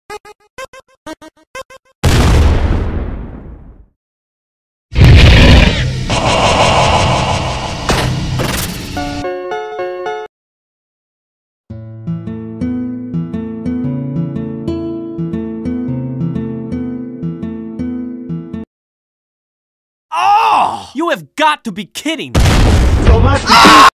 Oh! You have got to be kidding me! So much